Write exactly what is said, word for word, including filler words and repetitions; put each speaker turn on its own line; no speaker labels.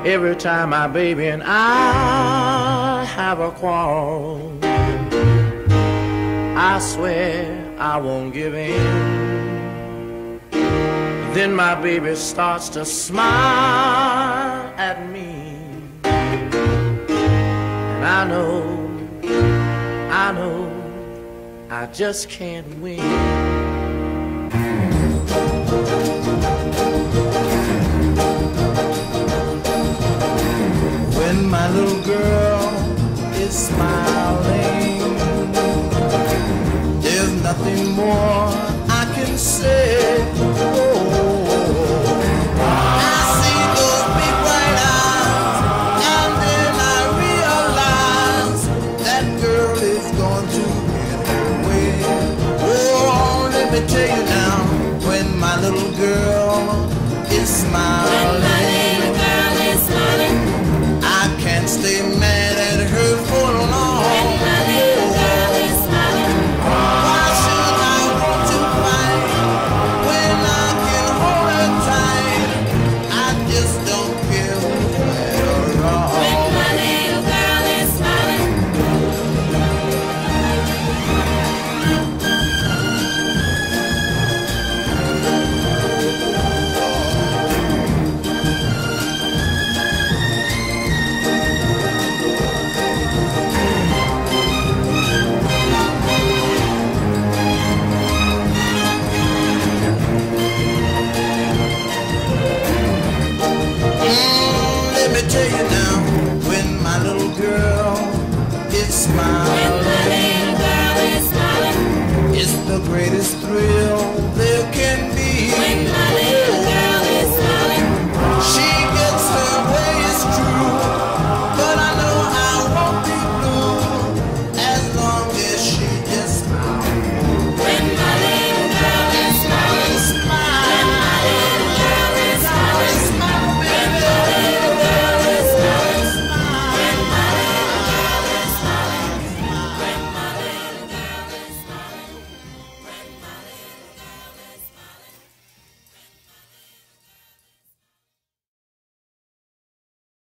Every time my baby and I have a quarrel, I swear I won't give in. Then my baby starts to smile at me, and I know, I know, I just can't win.